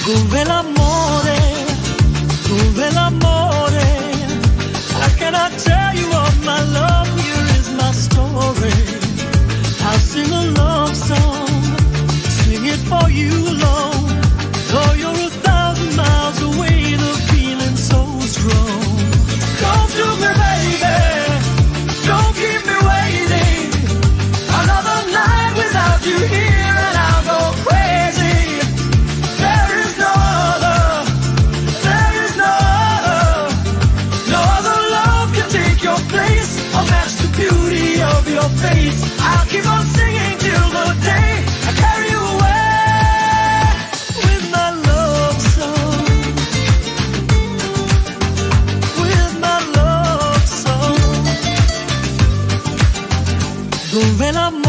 Dove l'amore, dove l'amore? How can I tell you of my love? Here is my story. I'll sing a love song, sing it for you alone. Though you're 1,000 miles away, the feeling's so strong. Come to me, baby, don't keep me waiting. Another night without you here and I'll go crazy. There is no other, there is no other. No other love can take your place or match the beauty of your face. I'll keep on singing till the day I carry you away with my love song. With my love song. Dove l'amore?